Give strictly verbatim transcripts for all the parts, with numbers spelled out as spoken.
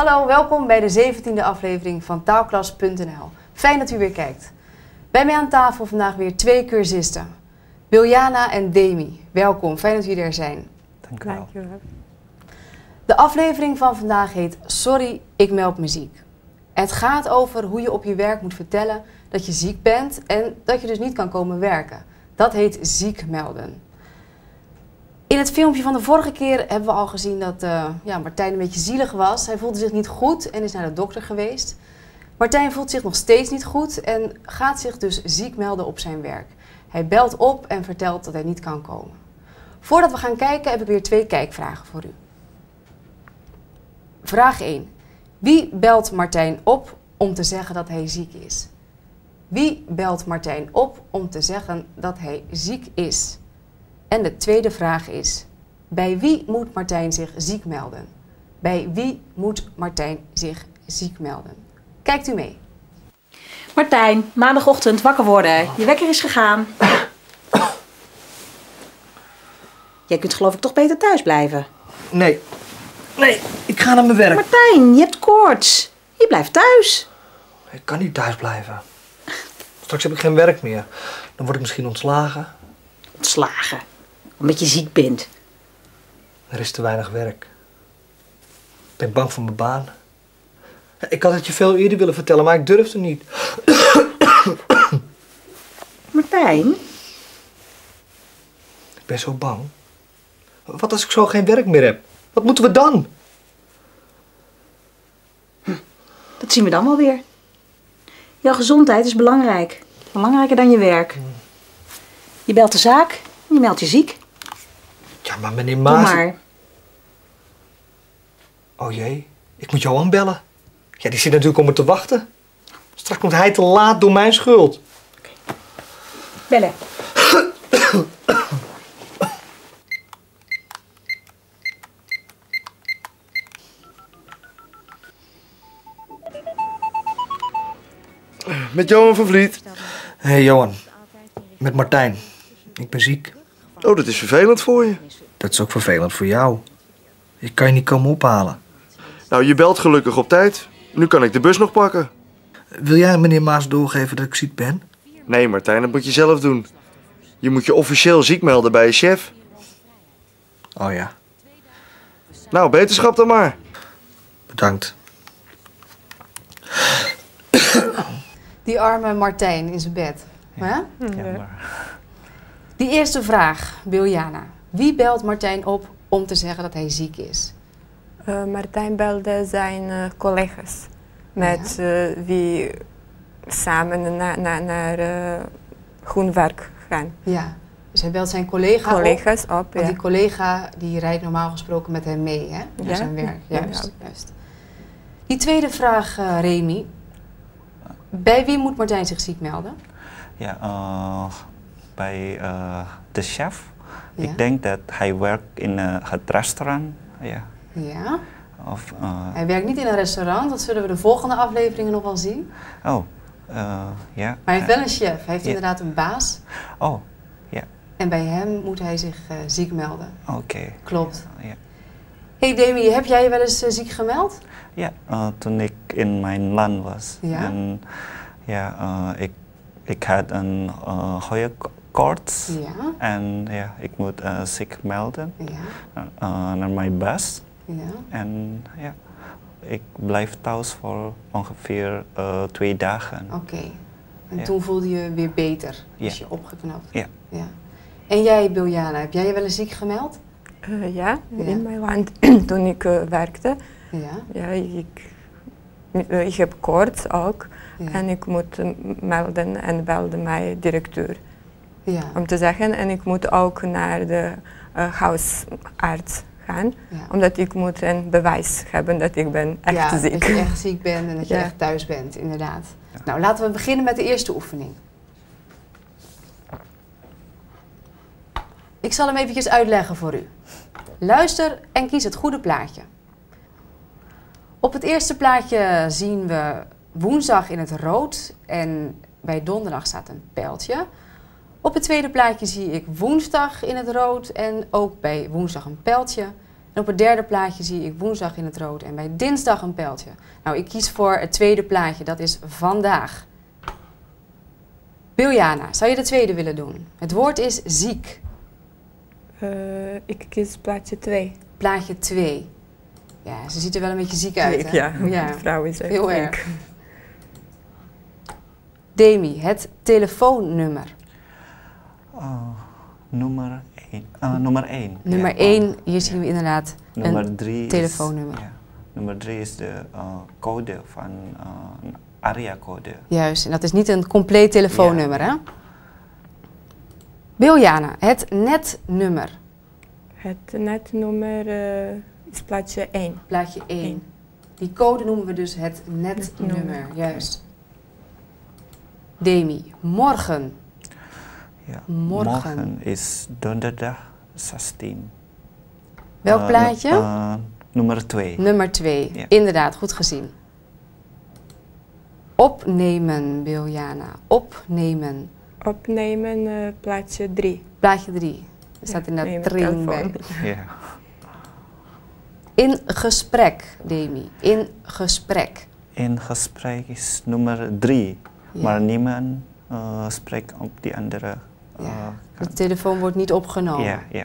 Hallo, welkom bij de zeventiende aflevering van taalklas punt n l. Fijn dat u weer kijkt. Bij mij aan tafel vandaag weer twee cursisten. Biljana en Demi. Welkom, fijn dat jullie er zijn. Dank u wel. Dank je wel. De aflevering van vandaag heet Sorry, ik meld me ziek. Het gaat over hoe je op je werk moet vertellen dat je ziek bent en dat je dus niet kan komen werken. Dat heet ziek melden. In het filmpje van de vorige keer hebben we al gezien dat uh, ja, Martijn een beetje zielig was. Hij voelde zich niet goed en is naar de dokter geweest. Martijn voelt zich nog steeds niet goed en gaat zich dus ziek melden op zijn werk. Hij belt op en vertelt dat hij niet kan komen. Voordat we gaan kijken heb ik weer twee kijkvragen voor u. Vraag één. Wie belt Martijn op om te zeggen dat hij ziek is? Wie belt Martijn op om te zeggen dat hij ziek is? En de tweede vraag is, bij wie moet Martijn zich ziek melden? Bij wie moet Martijn zich ziek melden? Kijkt u mee. Martijn, maandagochtend wakker worden. Je wekker is gegaan. Jij kunt geloof ik toch beter thuis blijven? Nee, nee, ik ga naar mijn werk. Martijn, je hebt koorts. Je blijft thuis. Ik kan niet thuis blijven. Straks heb ik geen werk meer. Dan word ik misschien ontslagen. Ontslagen. Omdat je ziek bent. Er is te weinig werk. Ik ben bang voor mijn baan. Ik had het je veel eerder willen vertellen, maar ik durfde niet. Martijn? Ik ben zo bang. Wat als ik zo geen werk meer heb? Wat moeten we dan? Dat zien we dan wel weer. Jouw gezondheid is belangrijk. Belangrijker dan je werk. Je belt de zaak en je meldt je ziek. Ja, maar meneer Doe Maas... maar. Oh jee, ik moet Johan bellen. Ja, die zit natuurlijk om me te wachten. Straks komt hij te laat door mijn schuld. Bellen. Met Johan van Vliet. Hé hey, Johan, met Martijn. Ik ben ziek. Oh, dat is vervelend voor je. Dat is ook vervelend voor jou. Ik kan je niet komen ophalen. Nou, je belt gelukkig op tijd. Nu kan ik de bus nog pakken. Wil jij meneer Maas doorgeven dat ik ziek ben? Nee, Martijn, dat moet je zelf doen. Je moet je officieel ziek melden bij je chef. Oh ja, Nou, beterschap dan maar. bedankt. Die arme Martijn in zijn bed. Ja. Ja. Die eerste vraag, Biljana. Wie belt Martijn op om te zeggen dat hij ziek is? Uh, Martijn belde zijn uh, collega's met uh, wie samen na, na, naar uh, groen werk gaan. Ja, dus hij belt zijn collega op. Collega's op, Want ja. die collega die rijdt normaal gesproken met hem mee, hè? Naar Ja. zijn werk. Ja. Juist, juist. Die tweede vraag, uh, Remy. Bij wie moet Martijn zich ziek melden? Ja, uh, bij uh, de chef. Ja. Ik denk dat hij werkt in uh, het restaurant. Ja. Ja. Of, uh, Hij werkt niet in een restaurant, dat zullen we de volgende afleveringen nog wel zien. oh, uh, ja. Maar hij heeft wel een chef, hij heeft Ja. inderdaad een baas. Oh, ja, En bij hem moet hij zich uh, ziek melden. oké. Klopt. Ja, Hey Demi, heb jij je wel eens uh, ziek gemeld? ja uh, toen ik in mijn land was. Ja? En ja, uh, ik, ik had een uh, hoge koorts. Ja. En ja, ik moet uh, ziek melden Ja. uh, naar mijn baas. Ja. En ja, ik blijf thuis voor ongeveer uh, twee dagen. Oké. Okay. En Ja. toen voelde je weer beter, dus Ja. je opgeknapt. Ja. Ja. En jij, Biljana, heb jij je wel eens ziek gemeld? Uh, ja, Ja. in mijn land toen ik uh, werkte. Ja. Ja, ik, uh, ik heb koorts ook. Ja. En ik moet uh, melden en belde mijn directeur Ja. om te zeggen. En ik moet ook naar de uh, huisarts gaan. Ja. Omdat ik moet een bewijs hebben dat ik ben echt ja, ziek. dat je echt ziek bent en dat je Ja. echt thuis bent, inderdaad. Nou, laten we beginnen met de eerste oefening. Ik zal hem eventjes uitleggen voor u. Luister en kies het goede plaatje. Op het eerste plaatje zien we woensdag in het rood en bij donderdag staat een pijltje. Op het tweede plaatje zie ik woensdag in het rood en ook bij woensdag een pijltje. En op het derde plaatje zie ik woensdag in het rood en bij dinsdag een pijltje. Nou, ik kies voor het tweede plaatje, dat is vandaag. Biljana, zou je de tweede willen doen? Het woord is ziek. Uh, ik kies plaatje twee. Plaatje twee. Ja, ze ziet er wel een beetje ziek uit, hè? Ja, ja. de vrouw is echt heel ziek. erg. Demi, het telefoonnummer. Uh, nummer één. Uh, nummer één. Nummer ja. één, hier zien we inderdaad nummer een drie telefoonnummer. Is, ja. Nummer drie is de uh, code van uh, een area-code. Juist, en dat is niet een compleet telefoonnummer, ja. hè? Biljana, het netnummer. Het netnummer uh, is plaatje één. Plaatje één. Eén. Die code noemen we dus het netnummer, Netnummer. juist. Demi, morgen. Ja. Morgen. Morgen is donderdag zestien. Welk Uh, plaatje? nu- uh, nummer twee. Nummer twee. Ja. Inderdaad, goed gezien. Opnemen, Biljana. Opnemen. Opnemen, uh, plaatje drie. Plaatje drie. Er staat Ja, inderdaad neem tring telefoon. bij. Ja. In gesprek, Demi. In gesprek. In gesprek is nummer drie. Ja. Maar niemand uh, spreekt op die andere uh, Ja. De kant. telefoon wordt niet opgenomen. Ja, ja.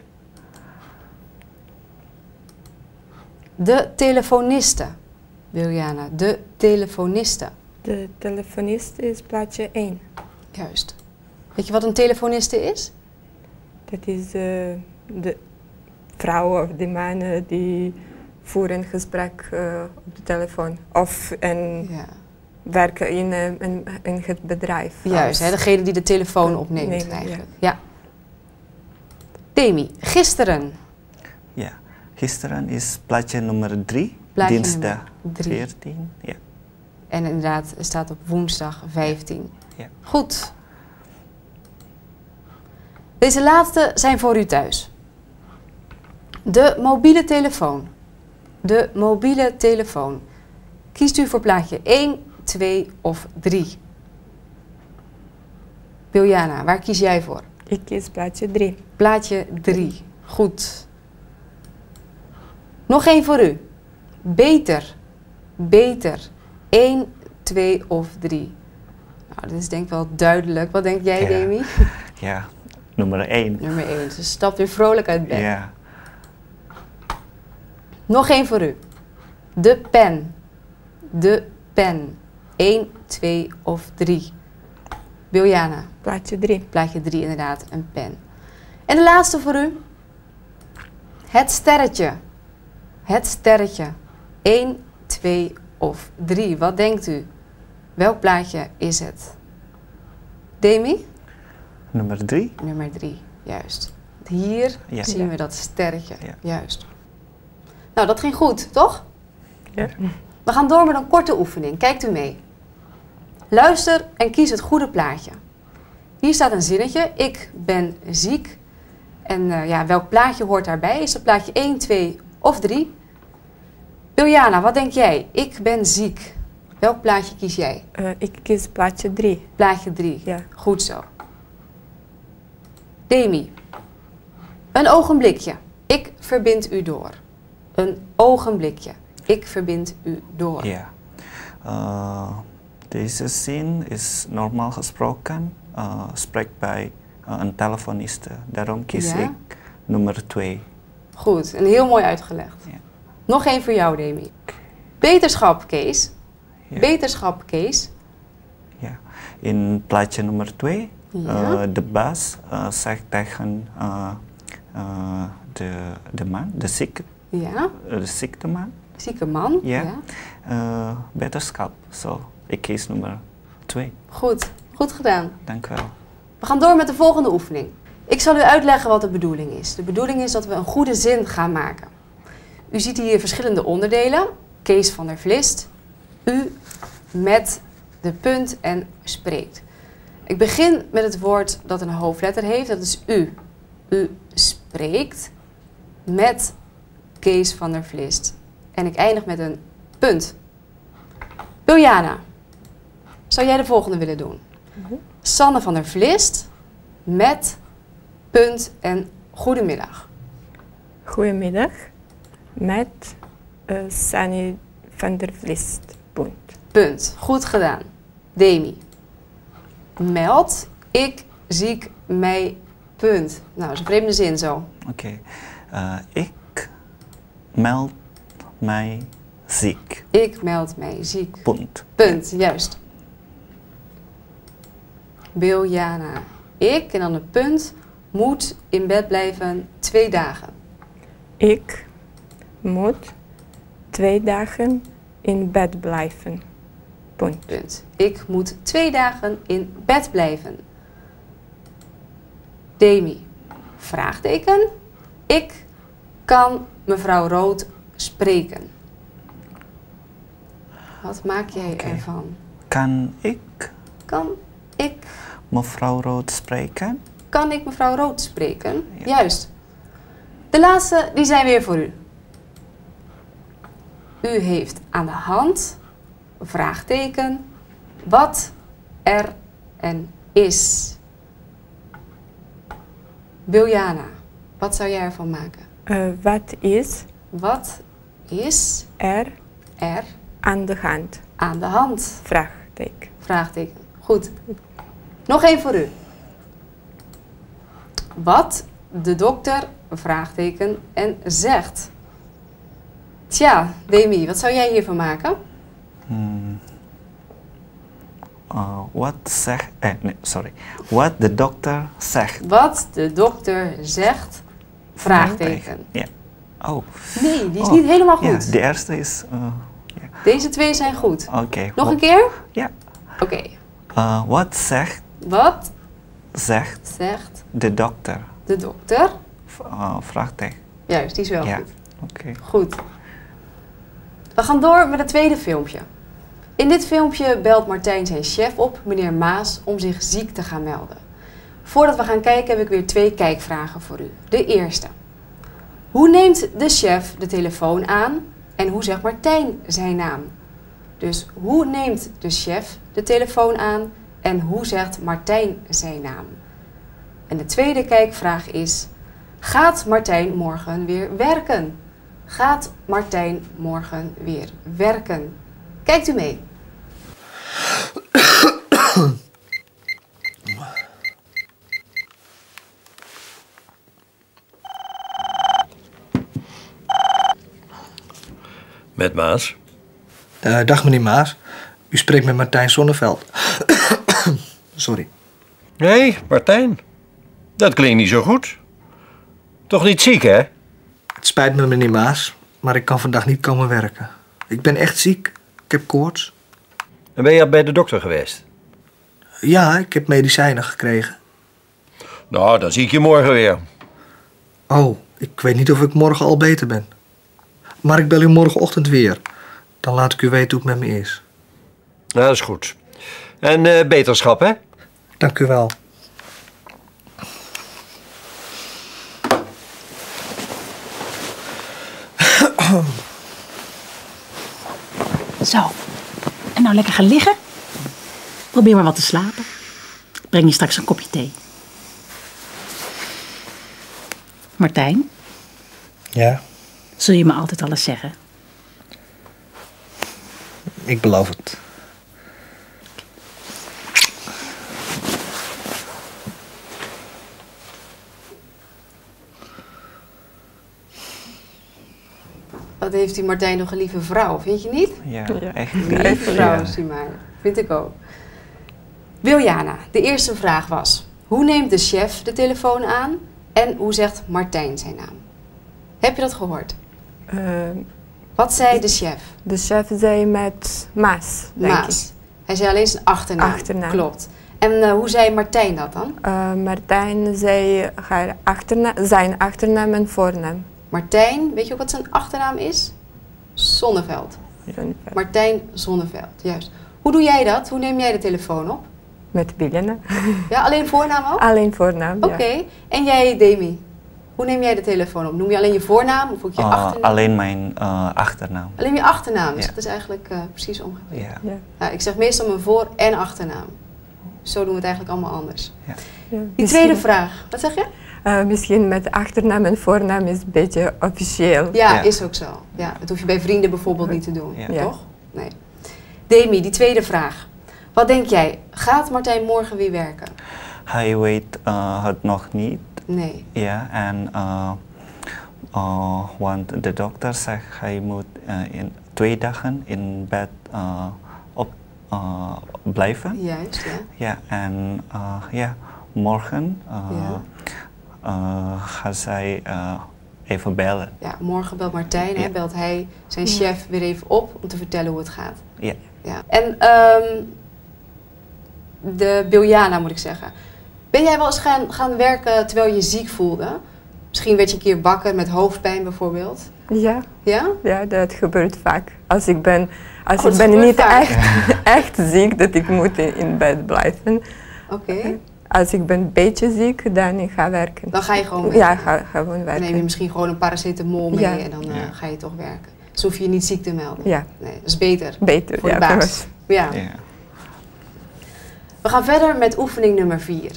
De telefoniste, Biljana. De telefoniste. De telefonist is plaatje één. Juist. Weet je wat een telefoniste is? Dat is uh, de vrouw of de man uh, die voeren een gesprek uh, op de telefoon. Of een Ja. werken in, uh, in, in het bedrijf. Juist, Als- hè, degene die de telefoon opneemt Nemen, eigenlijk. Ja. Demi, gisteren. Ja. Gisteren is plaatje nummer drie. Plaatje Dinsdag nummer drie. veertien. Ja. En inderdaad, het staat op woensdag vijftien. Ja. Goed. Deze laatste zijn voor u thuis. De mobiele telefoon. De mobiele telefoon. Kiest u voor plaatje één, twee of drie? Biljana, waar kies jij voor? Ik kies plaatje drie. Plaatje drie. Goed. Nog één voor u. Beter. Beter. één, twee of drie. Nou, dit is denk ik wel duidelijk. Wat denk jij, Ja. Demi? Ja. Nummer één. Nummer één. Ze stapt weer vrolijk uit bed. Ja. Nog één voor u. De pen. De pen. één, twee of drie. Biljana. Plaatje drie. Plaatje drie inderdaad, een pen. En de laatste voor u. Het sterretje. Het sterretje. één, twee of drie. Wat denkt u? Welk plaatje is het? Demi? Nummer drie. Nummer drie, juist. Hier Ja. zien Ja. we dat sterretje, Ja. juist. Nou, dat ging goed, toch? Ja. We gaan door met een korte oefening. Kijkt u mee. Luister en kies het goede plaatje. Hier staat een zinnetje. Ik ben ziek. En uh, ja, welk plaatje hoort daarbij? Is dat plaatje één, twee of drie? Biljana, wat denk jij? Ik ben ziek. Welk plaatje kies jij? Uh, ik kies plaatje drie. Plaatje drie. Ja. Goed zo. Demi. Een ogenblikje. Ik verbind u door. Een ogenblikje. Ik verbind u door. Ja. Uh, deze zin is normaal gesproken uh, spreekt bij uh, een telefoniste. Daarom kies Ja? ik nummer twee. Goed, en heel mooi uitgelegd. Ja. Nog één voor jou, Demi. Beterschap, Kees. Ja. Beterschap, Kees. Ja. In plaatje nummer twee, Ja. uh, de baas uh, zegt tegen uh, uh, de, de man, de zieke, Ja, de zieke man, zieke man. ja, Uh, beterschap. Zo, ik kies nummer twee. Goed, goed gedaan. Dank u wel. We gaan door met de volgende oefening. Ik zal u uitleggen wat de bedoeling is. De bedoeling is dat we een goede zin gaan maken. U ziet hier verschillende onderdelen. Kees van der Vlist. U met de punt en spreekt. Ik begin met het woord dat een hoofdletter heeft. Dat is u. U spreekt met Kees van der Vlist. En ik eindig met een punt. Biljana, zou jij de volgende willen doen? Sanne van der Vlist met punt en goedemiddag. Goedemiddag. met uh, Sunny van der Vlist. Punt. Punt. Goed gedaan. Demi. Meld ik ziek mij. Punt. Nou, dat is een vreemde zin zo. Oké. Okay. Uh, ik meld mij ziek. Ik meld mij ziek. Punt. Punt, juist. Biljana. Ik, en dan een punt, moet in bed blijven twee dagen. Ik moet twee dagen in bed blijven. Punt. Punt. Ik moet twee dagen in bed blijven. Demi. Vraagteken. Ik kan mevrouw Rood spreken. Wat maak jij Okay. ervan? Kan ik Kan ik... mevrouw Rood spreken? Kan ik mevrouw Rood spreken? Ja. Juist. De laatste, die zijn weer voor u. U heeft aan de hand, vraagteken, wat er en is. Biljana, wat zou jij ervan maken? Uh, wat is Wat is er er aan de hand? aan de hand? Vraagteken. Vraagteken. Goed. Nog één voor u. Wat de dokter, vraagteken, en zegt. Tja, Demi, wat zou jij hiervan maken? Hmm. Uh, wat zegt... Eh, nee, sorry. Wat de dokter zegt. Wat de dokter zegt, vraagteken. Ja. Oh. Nee, die is Oh, niet helemaal goed. Ja, de eerste is... Uh, ja. Deze twee zijn goed. Oké. Okay. Nog een keer? Ja. Oké. Okay. Uh, wat zegt... Wat zegt... zegt de dokter? De dokter? Uh, vraagteken. Juist, die is wel ja. goed. Oké. Okay. Goed. We gaan door met het tweede filmpje. In dit filmpje belt Martijn zijn chef op, meneer Maas, om zich ziek te gaan melden. Voordat we gaan kijken heb ik weer twee kijkvragen voor u. De eerste. Hoe neemt de chef de telefoon aan en hoe zegt Martijn zijn naam? Dus hoe neemt de chef de telefoon aan en hoe zegt Martijn zijn naam? En de tweede kijkvraag is, gaat Martijn morgen weer werken? Gaat Martijn morgen weer werken? Kijkt u mee. Met Maas. Uh, dag meneer Maas. U spreekt met Martijn Zonneveld. Sorry. Hé, hey, Martijn. Dat klinkt niet zo goed. Toch niet ziek, hè? Het spijt me meneer Maas, maar ik kan vandaag niet komen werken. Ik ben echt ziek. Ik heb koorts. En ben je al bij de dokter geweest? Ja, ik heb medicijnen gekregen. Nou, dan zie ik je morgen weer. Oh, ik weet niet of ik morgen al beter ben. Maar ik bel u morgenochtend weer. Dan laat ik u weten hoe het met me is. Nou, dat is goed. En uh, beterschap, hè? Dank u wel. Zo. En nou lekker gaan liggen. Probeer maar wat te slapen. Ik breng je straks een kopje thee. Martijn? Ja? Zul je me altijd alles zeggen? Ik beloof het. Wat heeft die Martijn nog een lieve vrouw, vind je niet? Ja, Ja. echt. Een lieve vrouw Ja. is die maar. Vind ik ook. Biljana, de eerste vraag was, hoe neemt de chef de telefoon aan en hoe zegt Martijn zijn naam? Heb je dat gehoord? Uh, Wat zei de chef? de chef zei met Maas, denk Maas. Hij zei alleen zijn achternaam. Achternaam. Klopt. En uh, hoe zei Martijn dat dan? ik. Uh, Martijn zei haar achterna zijn achternaam en voornaam. Martijn, weet je ook wat zijn achternaam is? Zonneveld. Martijn Zonneveld, juist. Hoe doe jij dat? Hoe neem jij de telefoon op? Met Biljana. Ja, alleen voornaam ook? Alleen voornaam, Oké. ja. En jij, Demi? Hoe neem jij de telefoon op? Noem je alleen je voornaam of ook je Uh, achternaam? alleen mijn uh, achternaam. Alleen je achternaam, dus Ja. dat is eigenlijk uh, precies omgekeerd. Ja. Ja. Ja, ik zeg meestal mijn voor- en achternaam. Zo doen we het eigenlijk allemaal anders. Ja. Die Dus, tweede uh, vraag, wat zeg je? Uh, misschien met achternaam en voornaam is een beetje officieel. Ja, Ja. is ook zo. Ja, dat hoef je bij vrienden bijvoorbeeld niet te doen, Ja. Ja. toch? Nee. Demi, die tweede vraag. Wat denk jij? Gaat Martijn morgen weer werken? Hij weet uh, het nog niet. Nee. Ja, en uh, uh, want de dokter zegt hij moet uh, in twee dagen in bed uh, op uh, blijven. Juist, ja. Ja, en uh, ja, morgen uh, Ja. uh, gaat zij uh, even bellen. Ja, morgen belt Martijn, hè, Ja. belt hij zijn chef weer even op om te vertellen hoe het gaat. Ja. Ja. En ehm, de Biljana moet ik zeggen. Ben jij wel eens gaan, gaan werken terwijl je je ziek voelde? Misschien werd je een keer wakker met hoofdpijn bijvoorbeeld. Ja, Ja? ja, dat gebeurt vaak. Als ik ben, als Oh, ik dat ben gebeurt niet vaak. echt, echt ziek, dat ik moet in, in bed blijven. Oké. Als ik ben een beetje ziek, dan ik ga werken. Dan ga je gewoon werken. Ja, ga, gewoon Dan werken. neem je misschien gewoon een paracetamol mee Ja. en dan eh, Ja. ga je toch werken. Dus hoef je je niet ziek te melden. Ja, Nee, dat is beter. beter. Voor ja, de voor baas. mij. Ja. Ja. We gaan verder met oefening nummer vier.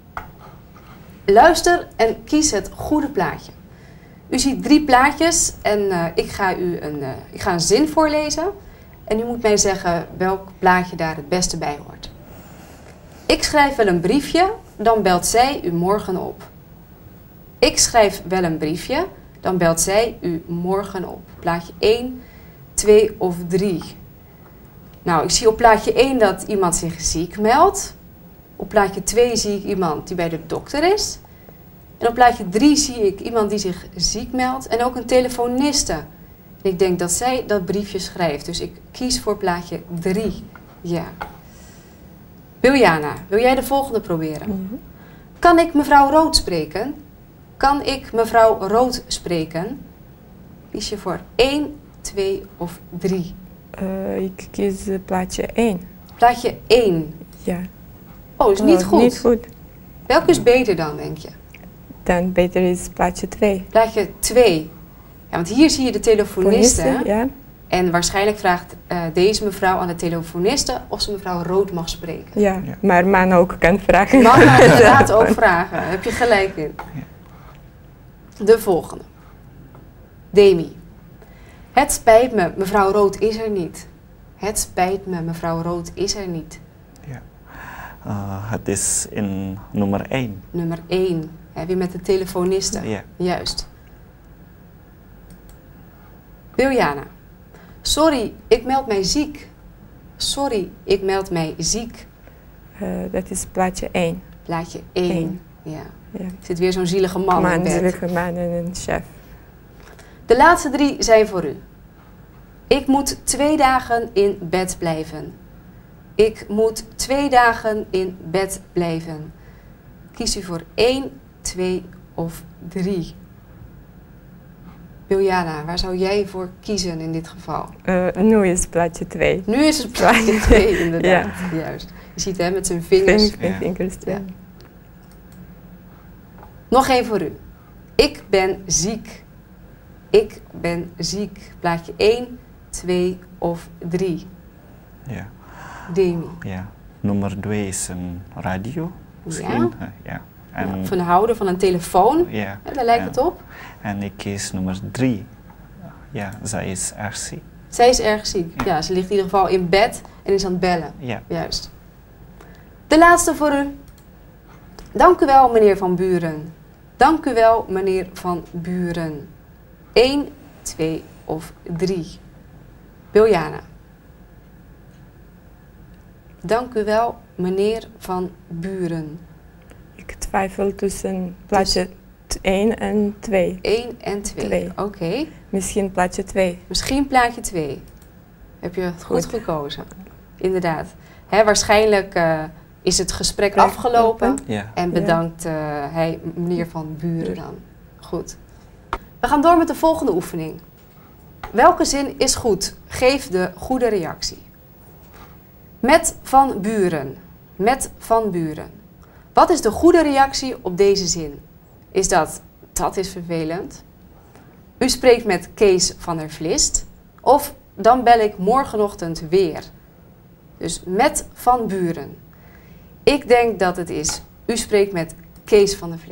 Luister en kies het goede plaatje. U ziet drie plaatjes en eh, ik, ga u een, eh, ik ga een zin voorlezen. En u moet mij zeggen welk plaatje daar het beste bij hoort. Ik schrijf wel een briefje, dan belt zij u morgen op. Ik schrijf wel een briefje, dan belt zij u morgen op. Plaatje één, twee of drie. Nou, ik zie op plaatje één dat iemand zich ziek meldt. Op plaatje twee zie ik iemand die bij de dokter is. En op plaatje drie zie ik iemand die zich ziek meldt. En ook een telefoniste. En ik denk dat zij dat briefje schrijft. Dus ik kies voor plaatje drie. Ja. Biljana, wil jij de volgende proberen? Mhm. Kan ik mevrouw Rood spreken? Kan ik mevrouw Rood spreken? Kies je voor één, twee of drie? Uh, ik kies uh, plaatje één. Plaatje één. Ja. Oh, is niet Oh, goed. Niet goed. Welke is beter dan, denk je? Dan beter is plaatje twee. Plaatje twee. Ja, want hier zie je de telefoniste. Telefoniste, ja. En waarschijnlijk vraagt uh, deze mevrouw aan de telefoniste of ze mevrouw Rood mag spreken. Ja. Ja. Maar man ook kan vragen. Mag maar inderdaad ook vragen. Daar heb je gelijk in. De volgende. Demi. Het spijt me, mevrouw Rood is er niet. Het spijt me, mevrouw Rood is er niet. Ja. Uh, het is in nummer één. Nummer één. Hè, weer met de telefoniste. Ja. Juist. Biljana. Sorry, ik meld mij ziek. Sorry, ik meld mij ziek. Uh, dat is plaatje één. Plaatje één. Eén. Ja. Ja. Er zit weer zo'n zielige man, in Man, bed. zielige man en een chef. De laatste drie zijn voor u. Ik moet twee dagen in bed blijven. Ik moet twee dagen in bed blijven. Kies u voor één, twee of drie. Biljana, waar zou jij voor kiezen in dit geval? Uh, nu is plaatje twee. Nu is het plaatje twee, inderdaad. Juist. Je ziet hem met zijn vingers. Ving- Ja. vingers, ja. Ja. Nog één voor u. Ik ben ziek. Ik ben ziek. Plaatje één, twee of drie. Ja. Demi. Ja. Nummer twee is een radio. Misschien. Ja? Uh, ja. En, Ja, van de houder van een telefoon. ja. Ja, daar lijkt Ja. het op. En ik kies nummer drie. Ja, zij is erg ziek. Zij is erg ziek. Ja, ze ligt in ieder geval in bed en is aan het bellen. Ja. Juist. De laatste voor u. Dank u wel, meneer Van Buren. Dank u wel, meneer Van Buren. Eén, twee of drie. Biljana. Dank u wel, meneer Van Buren. Ik twijfel tussen plaatje één en twee. Eén en twee. Twee. Oké. Misschien plaatje twee. Misschien plaatje twee. Heb je het goed, Goed. gekozen. Inderdaad. Hè, waarschijnlijk uh, is het gesprek afgelopen. Ja. En bedankt uh, hij, meneer Van Buren dan. Goed. We gaan door met de volgende oefening. Welke zin is goed? Geef de goede reactie. Met Van Buren. Met Van Buren. Wat is de goede reactie op deze zin? Is dat, dat is vervelend? U spreekt met Kees van der Vlist. Of dan bel ik morgenochtend weer. Dus met Van Buren. Ik denk dat het is, u spreekt met Kees van der Vlist.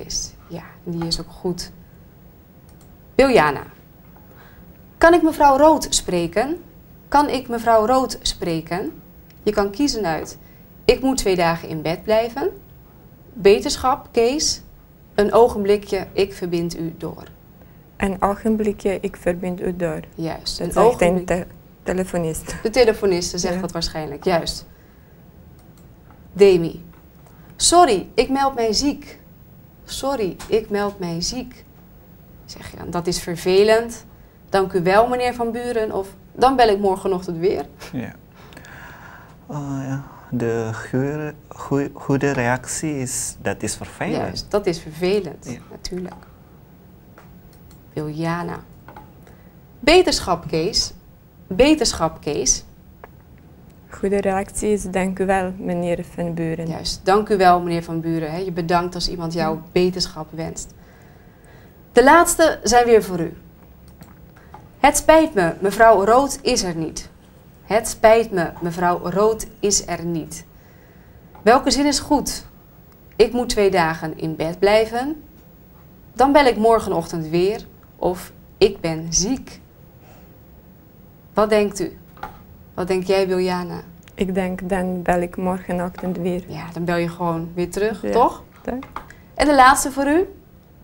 Ja, die is ook goed. Biljana. Kan ik mevrouw Rood spreken? Kan ik mevrouw Rood spreken? Je kan kiezen uit. Ik moet twee dagen in bed blijven. Beterschap, Kees. Een ogenblikje, ik verbind u door. Een ogenblikje, ik verbind u door. Juist, Dat een zegt een ogenblik. te telefonist. De telefoniste zegt Ja. dat waarschijnlijk, juist. Demi. Sorry, ik meld mij ziek. Sorry, ik meld mij ziek. Zeg je dan, dat is vervelend. Dank u wel, meneer Van Buren. Of dan bel ik morgenochtend weer. Ja. Uh, ja. De goede, goe- goede reactie is, dat is vervelend. Juist, dat is vervelend, Ja. natuurlijk. Biljana. Beterschap, Kees. Beterschap, Kees. Goede reactie is dank u wel, meneer Van Buren. Juist, dank u wel, meneer Van Buren. Hè. Je bedankt als iemand jou beterschap wenst. De laatste zijn weer voor u. Het spijt me, mevrouw Rood is er niet. Het spijt me, mevrouw Rood is er niet. Welke zin is goed? Ik moet twee dagen in bed blijven. Dan bel ik morgenochtend weer. Of ik ben ziek. Wat denkt u? Wat denk jij, Biljana? Ik denk, dan bel ik morgenochtend weer. Ja, dan bel je gewoon weer terug, Ja. toch? Toch? En de laatste voor u.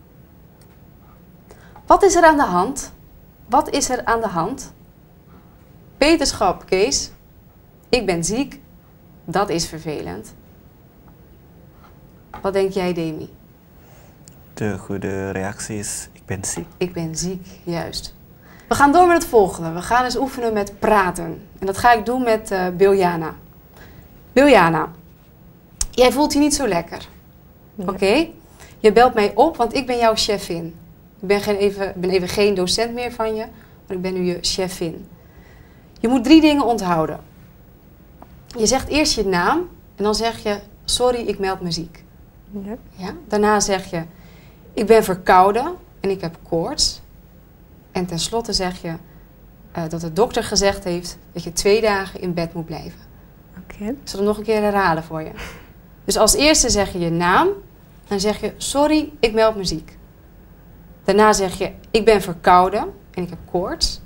Wat is er aan de hand? Wat is er aan de hand? Beterschap, Kees. Ik ben ziek. Dat is vervelend. Wat denk jij, Demi? De goede reactie is, ik ben ziek. Ik ben ziek, juist. We gaan door met het volgende. We gaan eens oefenen met praten. En dat ga ik doen met uh, Biljana. Biljana, jij voelt je niet zo lekker. Ja. Oké? Je belt mij op, want ik ben jouw chefin. Ik ben, geen even, ik ben even geen docent meer van je, maar ik ben nu je chefin. Je moet drie dingen onthouden. Je zegt eerst je naam en dan zeg je, sorry, ik meld me ziek. Ja. Ja? Daarna zeg je, ik ben verkouden en ik heb koorts. En tenslotte zeg je uh, dat de dokter gezegd heeft dat je twee dagen in bed moet blijven. Oké. Ik zal het nog een keer herhalen voor je. Dus als eerste zeg je je naam. Dan zeg je, sorry, ik meld me ziek. Daarna zeg je, ik ben verkouden en ik heb koorts.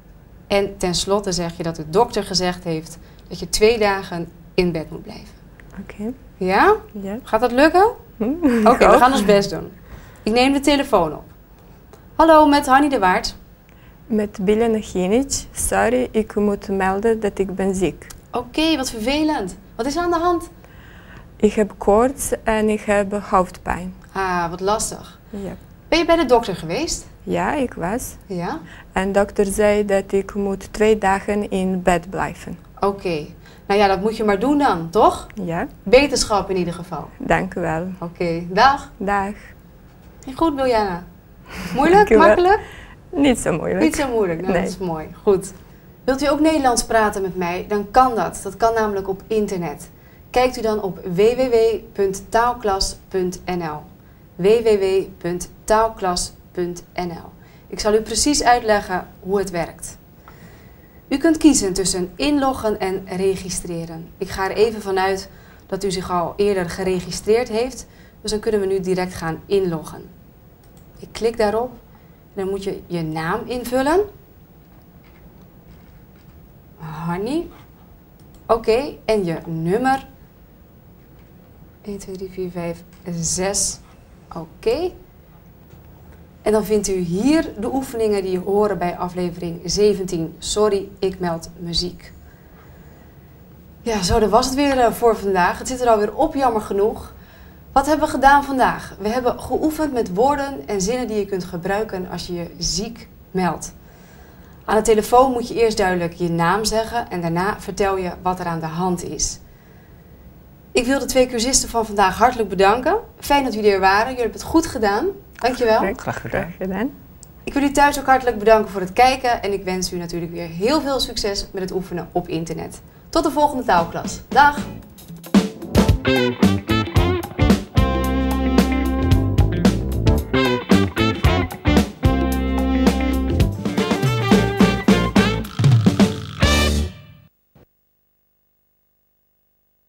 En tenslotte zeg je dat de dokter gezegd heeft dat je twee dagen in bed moet blijven. Oké. Ja? Ja. Gaat dat lukken? Hm? Oké, we gaan ons best doen. Ik neem de telefoon op. Hallo, met Hanny de Waard. Met Biljana Ginic. Sorry, ik moet melden dat ik ben ziek. Oké, wat vervelend. Wat is er aan de hand? Ik heb koorts en ik heb hoofdpijn. Ah, wat lastig. Ja. Ben je bij de dokter geweest? Ja, ik was. Ja? En de dokter zei dat ik moet twee dagen in bed blijven. Oké. Nou ja, dat moet je maar doen dan, toch? Ja, Beterschap in ieder geval. dank u wel. Oké, dag. Dag. Ging goed, Biljana? Moeilijk? Dank u wel. Makkelijk? Niet zo moeilijk. Niet zo moeilijk, nou, Nee. dat is mooi. Goed. Wilt u ook Nederlands praten met mij? Dan kan dat. Dat kan namelijk op internet. Kijkt u dan op w w w punt taalklas punt n l. w w w punt taalklas punt n l. Ik zal u precies uitleggen hoe het werkt. U kunt kiezen tussen inloggen en registreren. Ik ga er even vanuit dat u zich al eerder geregistreerd heeft, dus dan kunnen we nu direct gaan inloggen. Ik klik daarop en dan moet je je naam invullen. Hanny. Oké, en je nummer. een, twee, drie, vier, vijf, zes. Oké. En dan vindt u hier de oefeningen die horen bij aflevering zeventien. Sorry, ik meld me ziek. Ja, zo, dat was het weer uh, voor vandaag. Het zit er alweer op, jammer genoeg. Wat hebben we gedaan vandaag? We hebben geoefend met woorden en zinnen die je kunt gebruiken als je je ziek meldt. Aan de telefoon moet je eerst duidelijk je naam zeggen en daarna vertel je wat er aan de hand is. Ik wil de twee cursisten van vandaag hartelijk bedanken. Fijn dat jullie er waren. Jullie hebben het goed gedaan. Dankjewel. Graag gedaan. Graag gedaan. Ik wil u thuis ook hartelijk bedanken voor het kijken en ik wens u natuurlijk weer heel veel succes met het oefenen op internet. Tot de volgende taalklas. Dag!